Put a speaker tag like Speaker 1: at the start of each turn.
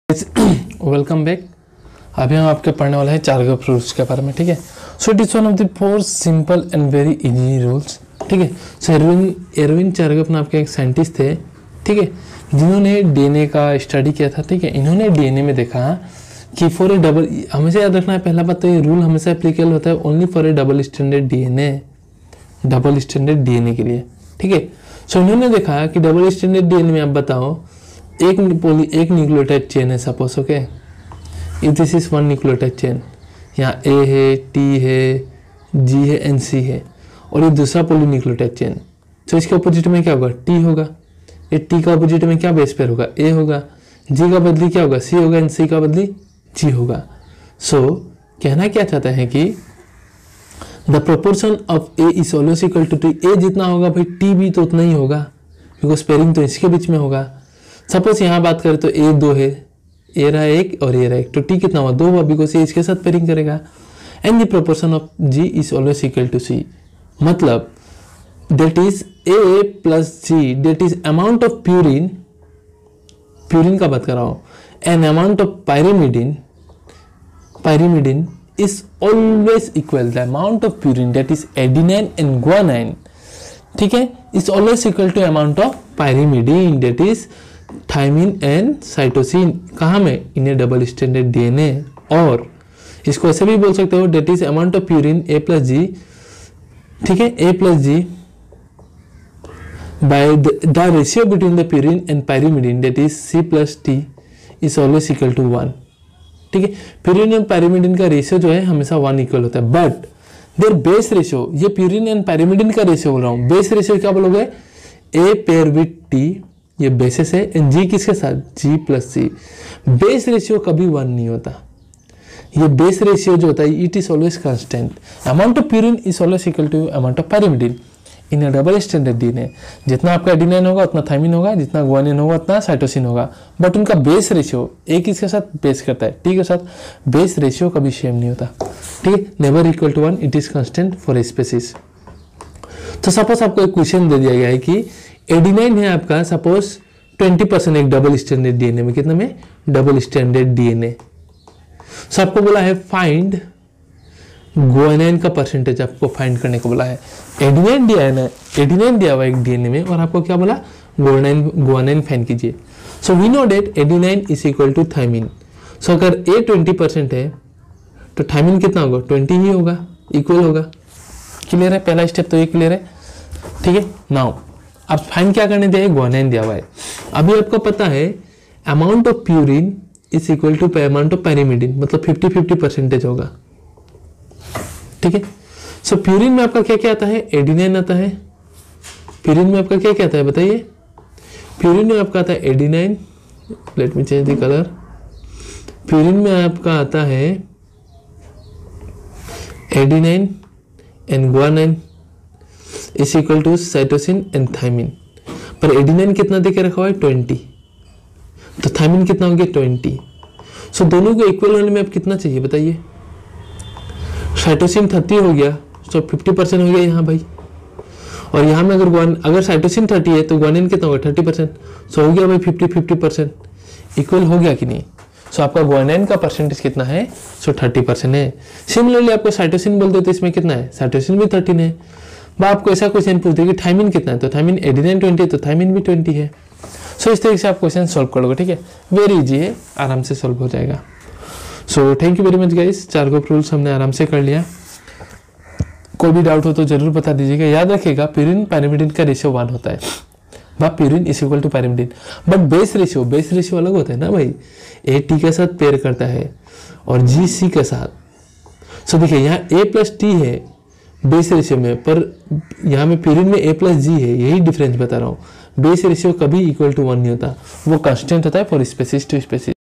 Speaker 1: Welcome back. अभी हम आपके पढ़ने वाले हैं चार्गप रूल्स के बारे में। ठीक है, so it is one of the 4 simple and very easy rules. ठीक है, सो एरविन चार्गप नाम के एक साइंटिस्ट थे, ठीक है, जिन्होंने डीएनए का स्टडी किया था। ठीक है, इन्होंने डीएनए में देखा कि फॉर ए डबल, हमेशा याद रखना है पहला बात तो ये रूल हमेशा एप्लीकेबल होता है only for a double standard DNA, double standard DNA के लिए। ठीक है, सो इन्होंने देखा कि डबल स्टैंडर्ड डीएनए में आप बताओ एक न्यूक्लियोटाइड चेन है suppose, okay, if this is one nucleotide chain, यहाँ ए है, टी है, जी है, एन सी है, और ये दूसरा पॉलीन्यूक्लियोटाइड चेन। तो इसके अपोजिट में क्या होगा? टी होगा। ये टी का अपोजिट में क्या बेस पेयर होगा? ए होगा। जी का बदली क्या होगा? सी होगा। एन सी का बदली जी होगा। सो कहना क्या चाहता है कि the proportion of A is always equal to T. A जितना होगा भाई टी भी तो उतना ही होगा, बिकॉज पेयरिंग तो इसके बीच में होगा। सपोज यहाँ बात करें तो ए 2 है, ए रहा 1 और ए रहा 1, तो टी कितना हुआ? 2 हुआ, बिकॉज ये इसके साथ पेयरिंग करेगा। And the proportion of G is always equal to C, मतलब that is A plus G, that is amount of purine, purine का बात कर रहा हूँ, and amount of pyrimidine, pyrimidine is always equal, the amount of purine that is adenine and guanine, ठीक है, is always equal to amount of pyrimidine that is thymine and cytosine। कहाँ में? in a double stranded DNA। और इसको ऐसे भी बोल सकते हो that is amount of purine A plus G, ठीक है, A plus G by the ratio between the purine and pyrimidine that is C plus T is always equal to 1। ठीक है, प्यूरिन एंड पायरिमिडिन का ratio जो है हमेशा 1 equal होता है, बट देयर बेस रेशियो, ये प्यूरिन एंड पायरिमिडिन का रेशियो बोल रहा हूँ, बेस रेशियो क्या बोलोगे? ए पेयर विथ टी, ये बेसिस है, एंड जी किसके साथ? G plus C. Base ratio कभी 1 नहीं होता, ये बेस रेशियो जो होता है it is always constant. Amount of purine is always equal to amount of pyrimidine in a double standard DNA. जितना आपका एडेनिन होगा उतना थायमिन होगा, जितना गुआनिन होगा उतना साइटोसिन होगा, बट उनका बेस रेशियो एक इसके साथ बेस करता है, टी के साथ बेस रेशियो कभी सेम नहीं होता। ठीक है, never equal to 1, it is constant for species. तो सपोज आपको एक क्वेश्चन दे दिया गया है कि एडेनिन है आपका सपोज 20% एक डबल स्टैंडर्ड डीएनए में, कितना में? Double standard DNA. सो आपको बोला है फाइंड गुआनिन का परसेंटेज, आपको फाइंड करने को बोला है। एडेनिन दिया हुआ एक डीएनए में, और आपको क्या बोला? गुआनिन फाइंड कीजिए। So we know that adenine is equal to thymine. So अगर ए 20% है तो थायमिन कितना होगा? 20 ही होगा, इक्वल होगा। क्लियर है? पहला स्टेप तो ये क्लियर है। ठीक है, नाउ अब फाइंड क्या करने दिया है? गुआनिन दिया हुआ है। अभी आपको पता है amount of purine is equal to amount of pyrimidine, मतलब 50-50% होगा। ठीक है, सो प्यूरिन में आपका क्या क्या आता है? एडेनिन आता है। प्यूरिन में आपका क्या क्या आता है बताइए? प्यूरिन में आपका आता है adenine, let me change the colour. Purine में आपका आता है adenine and guanine is equal to cytosine and thymine. पर एडेनिन कितना देके रखा हुआ है? 20, तो थायमिन कितना हो गया? 20। सो दोनों को इक्वल होने में अब कितना चाहिए बताइए? साइटोसिन 30 हो गया, तो 50% हो गया यहाँ भाई, और यहाँ में अगर साइटोसिन 30 है तो गुआनिन कितना होगा? 30%। सो हो गया भाई 50-50%, इक्वल हो गया कि नहीं? सो आपका गुआनिन का परसेंटेज कितना है? सो 30% है। सिमिलरली आपको साइटोसिन बोलते तो इसमें कितना है? साइटोसिन भी 13 है। बा आपको ऐसा क्वेश्चन पूछते कि थायमिन कितना है, तो थायमिन एडेनिन 20 है तो थायमिन भी 20 है। सो इस तरीके से आप क्वेश्चन सॉल्व करोगे। ठीक है, वेरी इजी है, आराम से सॉल्व हो जाएगा। So thank you very much guys, Chargaff rules हमने आराम से कर लिया। कोई भी डाउट हो तो जरूर बता दीजिएगा। याद रखिएगा प्यूरिन पायरिमिडिन का रेशियो 1 होता है, purine is equal to pyrimidine, but base ratio अलग होता है ना भाई। ए टी के साथ पेयर करता है और जी सी के साथ। सो देखिए यहाँ ए प्लस टी है बेस रेशियो में, पर यहाँ में प्यूरिन में ए प्लस जी है, यही डिफरेंस बता रहा हूँ। बेस रेशियो कभी इक्वल टू 1 नहीं होता, वो कांस्टेंट होता है फॉर स्पेसीज टू स्पेसीज।